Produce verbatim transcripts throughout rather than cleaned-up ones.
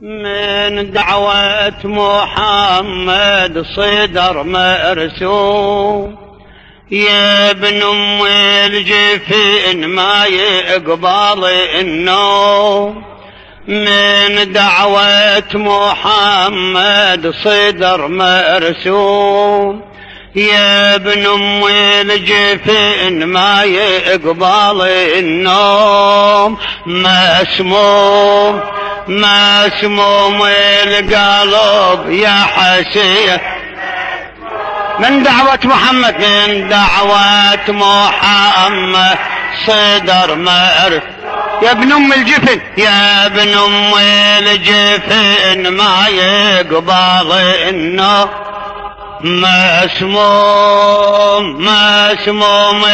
من دعوة محمد صدر مرسوم، يا ابن ام الجفن ما يقبل النوم. من دعوة محمد صدر مرسوم، يا ابن ام الجفن ما يقبل النوم. مسموم مسموم القلب يا حسين، من دعوة محمد من دعوة محمد صدر مرسوم، يا ابن ام الجفن يا ابن ام الجفن ما يقبل النوم. مسموم مسموم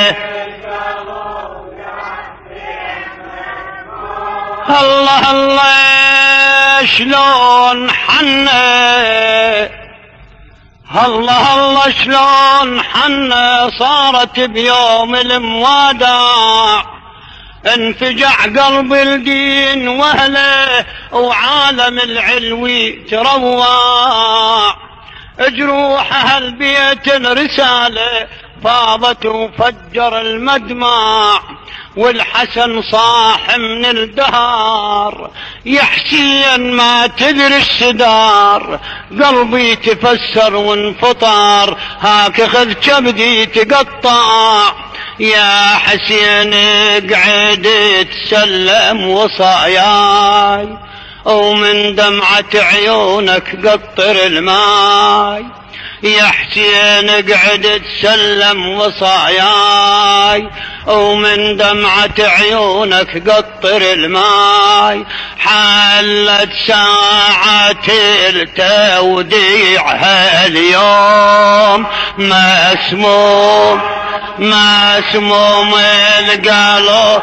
الله الله شلون حنه، الله الله شلون حنه، صارت بيوم الموادع انفجع قلب الدين واهله وعالم العلوي تروع. جروح اهل بيت الرساله فاضت وفجر المدمع، والحسن صاح من الدهر يا حسين ما تدري السدار. قلبي تفسر وانفطر هاك خذ كبدي تقطع، يا حسين اقعد تسلم وصاياي، ومن دمعة عيونك قطر الماي. يا حسين اقعد تسلم وصاياي، ومن دمعة عيونك قطر الماي. حلت ساعة التوديع هاليوم، مسموم مسموم القلب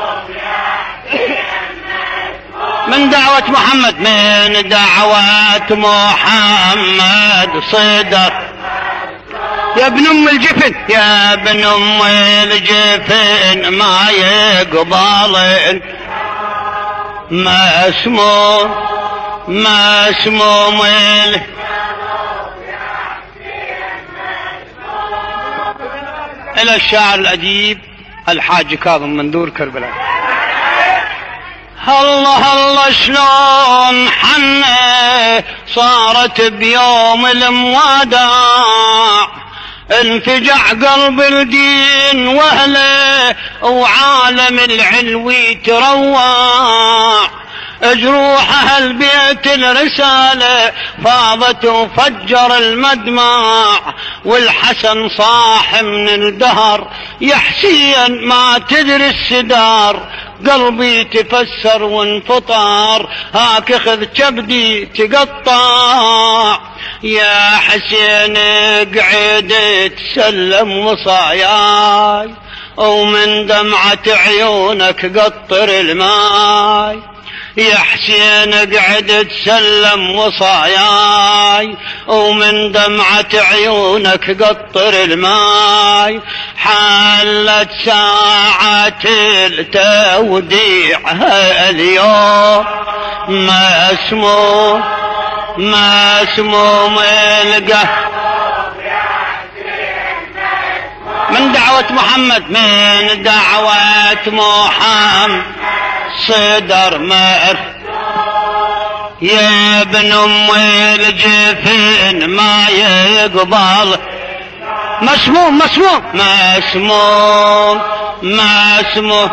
من دعوة محمد من دعوة محمد صدر، يا ابن ام الجفن يا ابن ام الجفن ما يقبل. مسموم مسموم الى الشاعر الأديب الحاج كاظم مندور كربلاء. الله الله شلون حنه، صارت بيوم الموادع انفجع قلب الدين واهله وعالم العلوي تروع. جروح اهل بيت الرساله فاضت وفجر المدمع، والحسن صاح من الدهر يا حسين ما تدري السدار. قلبي تفسر وانفطر هاك خذ كبدي تقطع، يا حسين اقعد تسلم وصاياي، ومن دمعة عيونك قطر الماي. يا حسين اقعد تسلم وصاياي، ومن دمعة عيونك قطر الماي. حلت ساعة التوديع اليوم، مسموم مسموم القلب من دعوة محمد من دعوة محمد صدر مر، يا ابن ام الجفن ما يقبل. مسموم مسموم مسموم مسموم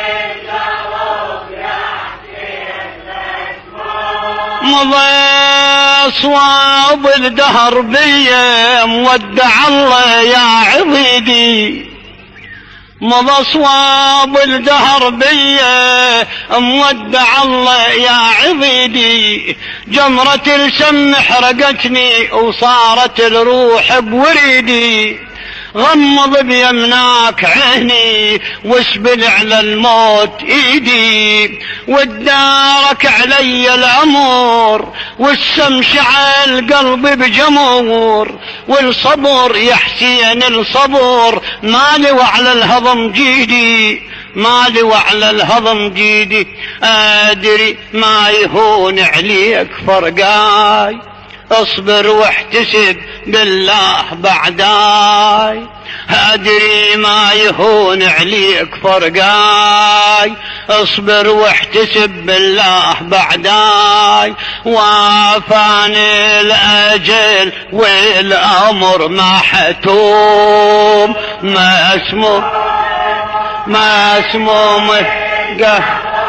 مضى صواب الدهر بيا مودع الله يا عضيدي، مضى صواب الدهر بيا مودع الله يا عضيدي. جمرة السم حرقتني وصارت الروح بوريدي، غمض بيمناك عيني واسبل على الموت ايدي. ودارك علي الامور والسم شعل قلبي بجمور، والصبر يا حسين الصبر مالي وعلى الهضم جيدي. مالي وعلى الهضم جيدي، أدري ما يهون عليك فرقاي، اصبر واحتسب بالله بعداي، أدري ما يهون عليك فرقاي، اصبر واحتسب بالله بعداي، وافاني الأجل والأمر ما حتوم، ما اسمه ما اسمه مهقه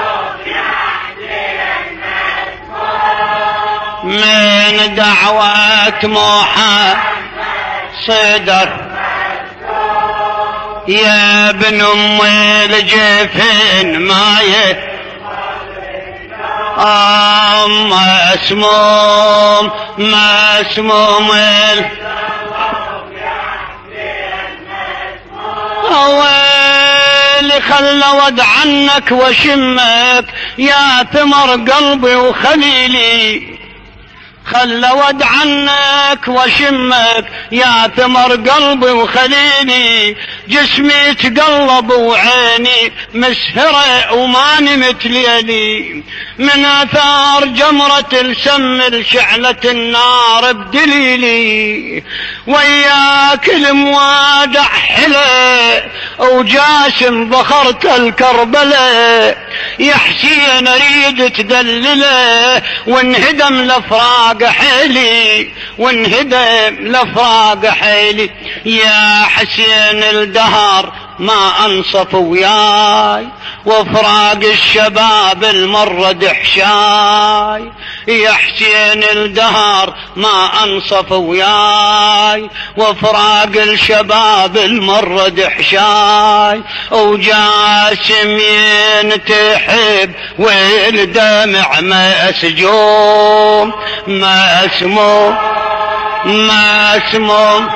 من دعوة محمد صدر، يا ابن ام الجفن ما ي ما اسمهم ما اسمهم اللي خلى ود عنك وشمك يا ثمر قلبي وخليلي، خلى ود عنك وشمك يا ثمر قلبي وخليلي، جسمي تقلب وعيني مسهرة وما نمت ليلي، من اثار جمرة السم لشعلة النار بدليلي، وياك الموادع حلي وجاسم بخرت الكربلة، يا حسين اريد تدلله وانهدم لفراق حيلي، وانهدم لفراق حيلي، يا حسين الدهر ما انصف وياي، وفراق الشباب المرد حشاي، يا حسين الدهر ما انصف وياي، وفراق الشباب المرد حشاي، وجاسم ينتحب والدمع ما اسجوم، ما اسمه ما اسمه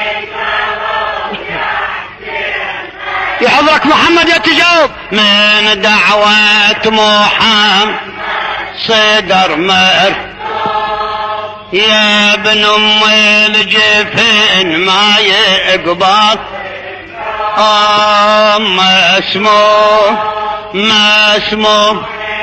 يحضرك محمد يا تجاوب، من دعوة محمد صدر مر، يا ابن ام الجفن ما يقبض، آه ما اسمه ما اسمه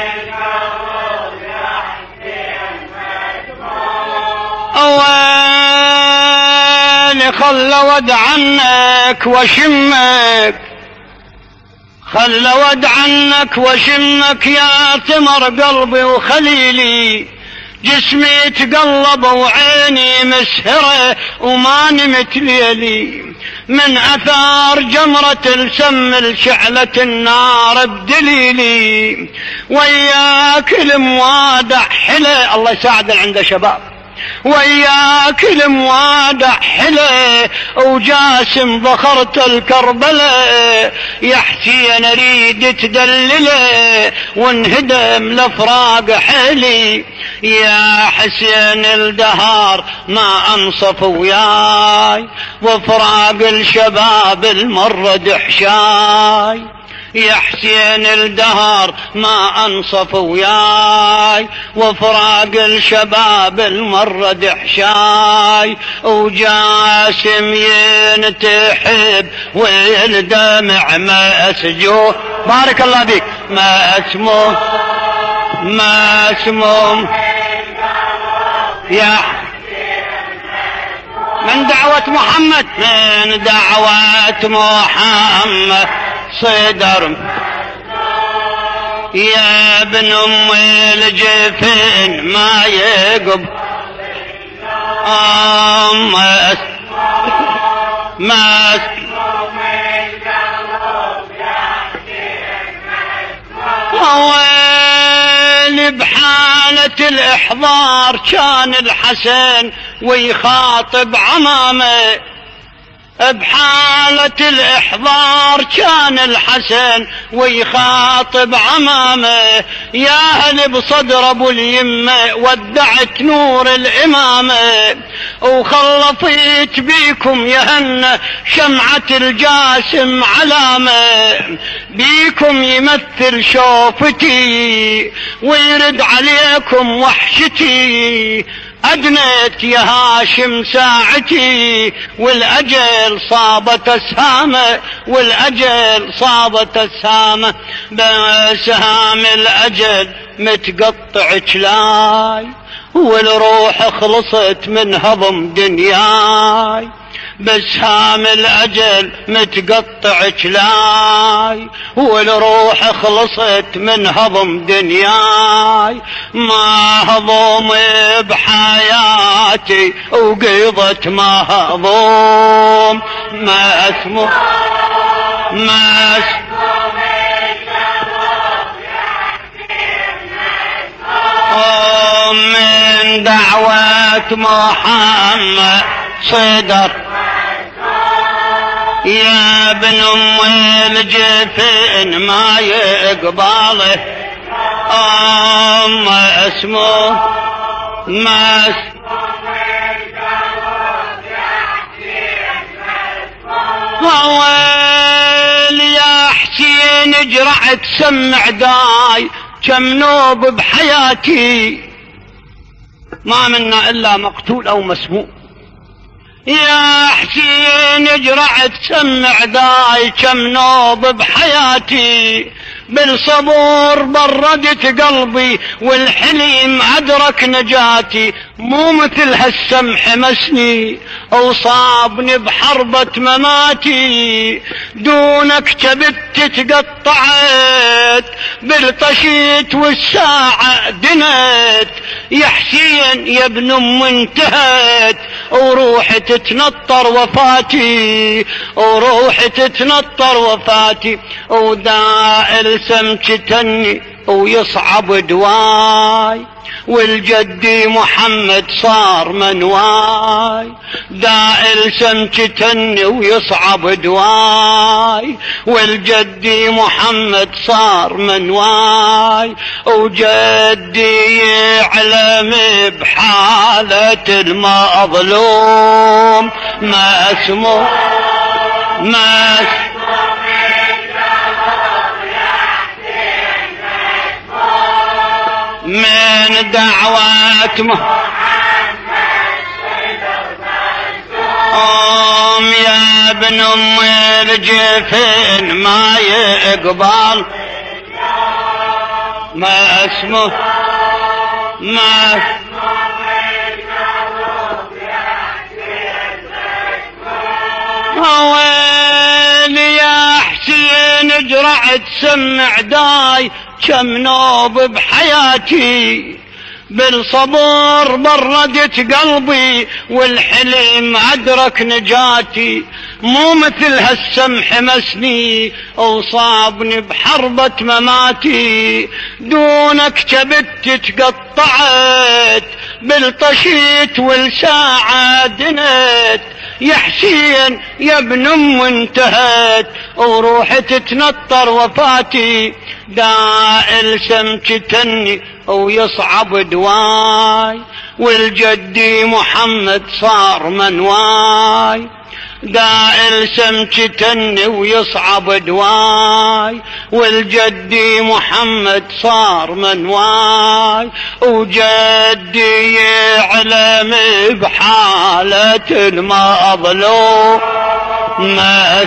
أواني خلى ود عنك وشمك، خلى ود عنك وشمك يا ثمر قلبي وخليلي، جسمي تقلب وعيني مسهرة وما نمت ليلي، من اثار جمرة السم لشعلة النار بدليلي، وياك الموادع حلي، الله يساعد اللي عنده شباب، وياك الموادع حلي وجاسم بخرت الكربلة، يا حسين اريد تدلله وانهدم لفراق حلي، يا حسين الدهر ما انصف وياي، وفراق الشباب المرد حشاي، يا حسين الدهر ما انصف وياي، وفراق الشباب المرد حشاي، وجاسم ينتحب والدمع ما اسجوه، بارك الله بك، ما اسمه ما اسمه يا من دعوة محمد، من دعوة محمد صدر، يا ابن ام الجفن ما يقب، آه ما ما وين بحالة الإحضار كان الحسن ويخاطب عمامه، بحالة الإحضار كان الحسن ويخاطب عمامه، يا هل بصدر ابو اليمة ودعت نور الامامة، وخلطيت بيكم يهنى شمعة الجاسم علامة، بيكم يمثل شوفتي ويرد عليكم وحشتي، أدنيت يا هاشم ساعتي والأجل صابت أسهامه، والأجل صابت أسهامه، بسهام الأجل متقطع جلاي، والروح خلصت من هضم دنياي، بسهام الأجل متقطع جلاي، والروح خلصت من هضم دنياي، ما هضم بحياتي وقيضت ما هضم، ما اسمه ما اسمه من دعوة محمد صدر يا ابن ام الجفن ما يقبله، ام اسمه ما ويل يا حسين اجرعت سمع داي، كم نوب بحياتي ما منا الا مقتول او مسموم، يا حسين اجرعت سمع داي، كم نوب بحياتي، بالصبور بردت قلبي والحليم أدرك نجاتي، مو مثل هالسمح مسني أو صابني بحربة مماتي، دونك كبت تقطعت بالطشيت والساعة دنت، يا حسين يا ابن ام انتهت وروحي تتنطر وفاتي، وروحي تتنطر وفاتي، ودائل سمكتني ويصعب دواي، والجدي محمد صار منواي، دائل سمكتني ويصعب دواي، والجدي محمد صار منواي، وجدي يعلم بحالة المظلوم، ما اسمه ما اسمه من دعوات محمد قوم يا ابن ام الجفن ما يقبل، ما اسمه ما وين يا حسين اجرعت سمع داي، كم نوب بحياتي، بالصبر بردت قلبي والحلم أدرك نجاتي، مو مثل هالسمح مسني وصابني بحربة مماتي، دونك كبت تقطعت بالطشيت والساعة دنت، يا حسين يا ابن ام انتهت وروحي تتنطر وفاتي، دائل سمكتني ويصعب دواي، والجدي محمد صار منواي، دائل سمكتني ويصعب دواي، والجدي محمد صار منواي، وجدي يعلم بحالة المظلوم، ما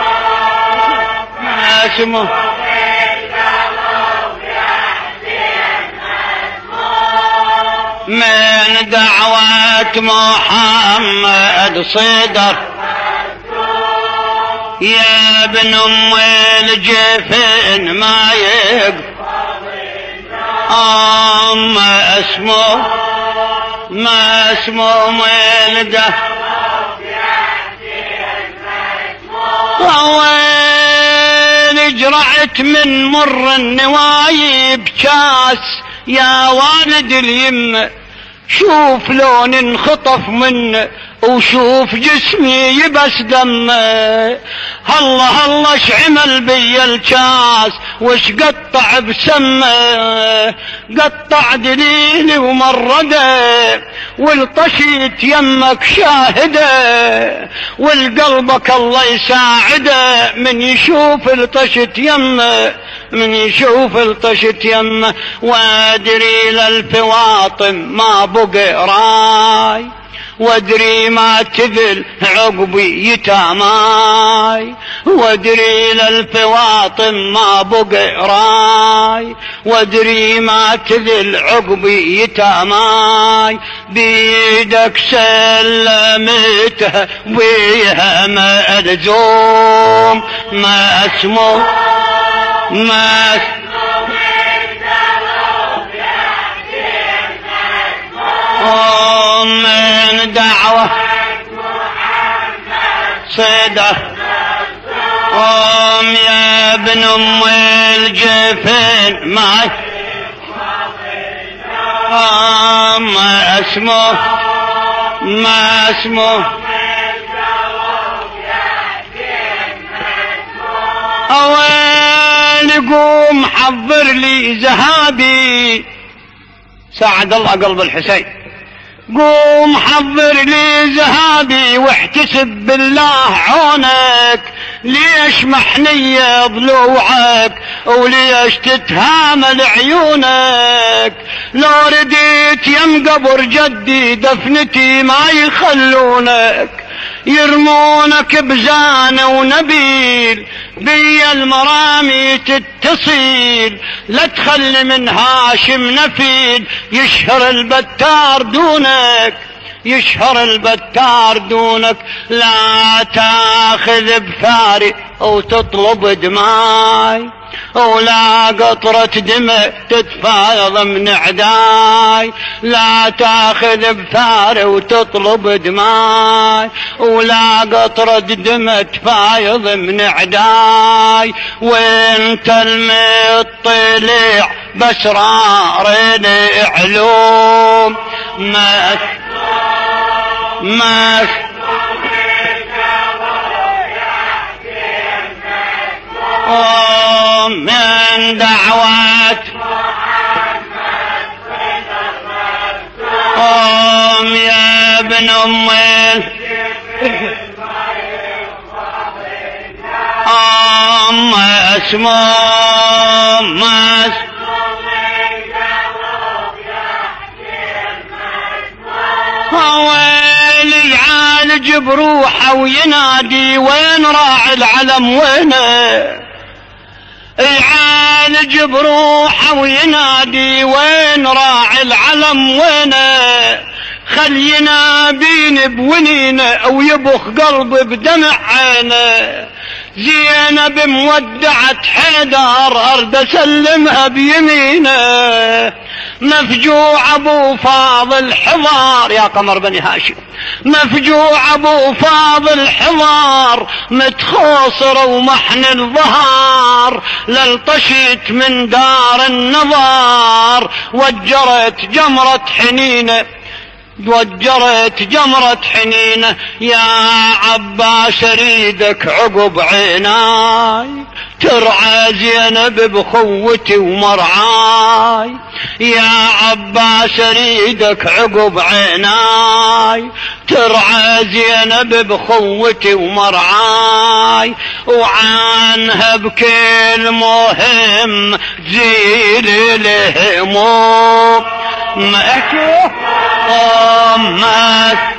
اسمه من دعوة محمد صدر يا ابن ام الجفن ما يقبل، ما اسمه ما اسمه من ده وين جرعت من مر النوايب كاس، يا والد اليمه شوف لون انخطف منه وشوف جسمي يبس دمه. الله الله اش عمل بي الكاس وش قطع بسمه. قطع دليلي ومرده والطشيت يمك شاهده. والقلبك الله يساعده من يشوف الطشت يمه من يشوف الطشت يمه. وادري للفواطم ما بقى راي وادري ما تذل عقبي يتاماي. وادري للفواطم ما بقى راي وادري ما تذل عقبي يتاماي. بيدك سلمتها ويها ما ألزوم ما اسمه ما اسمه من دعوة صدق. قوم يا ابن ام الجفن ما ما اسمه ما اسمه اوين قوم حضر لي ذهابي. ساعد الله قلب الحسين. قوم حضر لي ذهابي واحتسب بالله عونك. ليش محنية ضلوعك وليش تتهامل عيونك. لو رديت يم قبر جدي دفنتي ما يخلونك. يرمونك بزانة ونبيل بي المرامي تتصيل. لا تخلي من هاشم نفيل يشهر البتار دونك يشهر البتار دونك. لا تاخذ بثاري او تطلب دماي ولا قطرة دماء تتفاض من عداي. لا تاخذ بثاري وتطلب دماي ولا قطرة دماء تفايض من عداي. وانت المطلع باسرار العلوم ما ما من دعوات قوم يا ابن ام قوم اسمه ما ويلي يعالج بروحه وينادي وين راعي العلم وينه. يعالج بروحه وينادي وين راعي العلم وينه. خلينا بين بونينه او يبخ قلب بدمع عينه. زينب مودعة حيدر ارد اسلمها بيمينه. مفجوع ابو فاضل حضار يا قمر بني هاشم. مفجوع ابو فاضل حضار متخوصر ومحن الظهار. للطشيت من دار النظار وجرت جمرة حنينه وجرت جمرة حنينه. يا عباس اريدك عقب عيناي ترعى زينب بخوتي ومرعاي. يا عباس اريدك عقب عيناي ترعى زينب بخوتي ومرعاي. وعنها بكل مهم زيل الهموم ما احكي أمك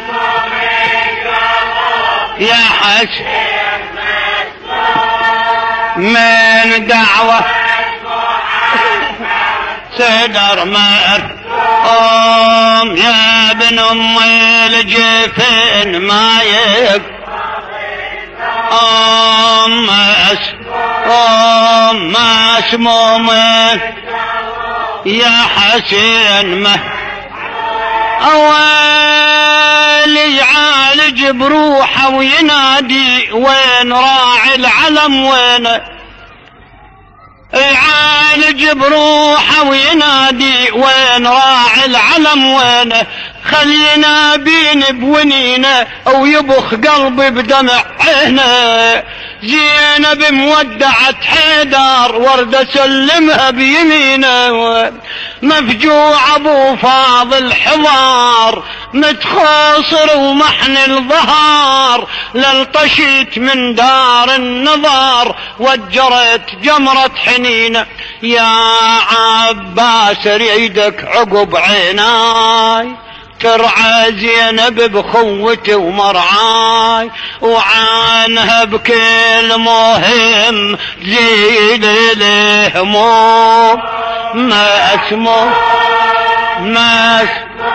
يا حج من دعوة سدر مار. أم يا ابن ام الجفن ما يك أم أس أم ما اسمه من يا حسين ما أول يعالج بروحه وينادي وين راعي العلم وين. يعالج بروحه وينادي وين راعي العلم وين. خلينا بين بونينا او يبخ قلبي بدمع عينه. زينب مودعة حيدر ورد سلمها بيمينه. مفجوع ابو فاضل حضار متخاصر ومحن الظهار. للطشيت من دار النظار وجرت جمرة حنينة. يا عباس ريدك عقب عيناي ترعى زينب بخوتي ومرعاي. وعنها بكل مهم زيد الهموم. ما اسمه ما اسمه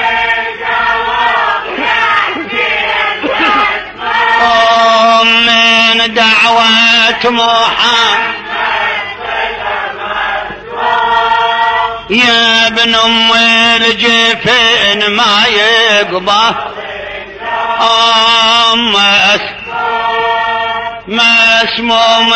من دعوة محمد يا ابن ام الجفن ما يقضى. ما ما اسمه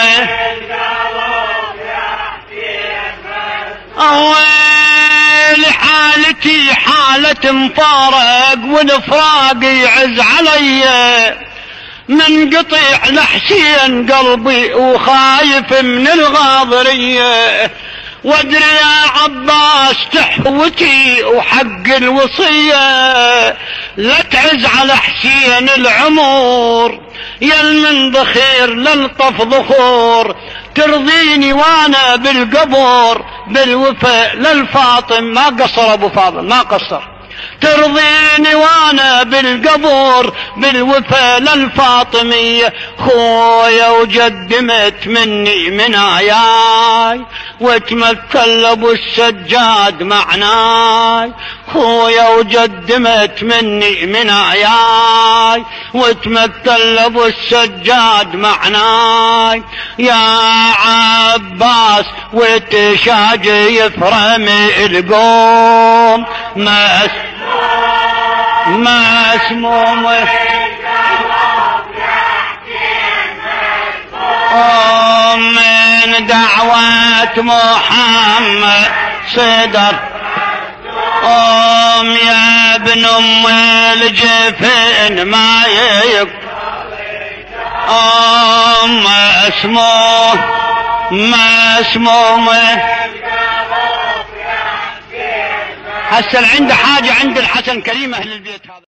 اول حالتي حالة مفارق والفراق يعز علي. من قطيع لحسين قلبي وخايف من الغاضرية. وادري يا عباس تحوتي وحق الوصية لا تعز على حسين العمر. يا من ضخير للطف ضخور ترضيني وانا بالقبر. بالوفاء للفاطم ما قصر ابو فاضل ما قصر. ترضيني وانا بالقبور بالوفا للفاطمية. خويا وجدمت مني مناياي وتمثل ابو السجاد معناي. خويا وجدمت مني مناياي وتمثل ابو السجاد معناي. يا عباس وتشاجي يفرم القوم. ما ما اسمه من دعوة محمد صدر. أم يا ابن ام الجفن ما يك. أم ما اسمه ما اسمه هسه عنده حاجة عند الحسن كريم اهل البيت هذا.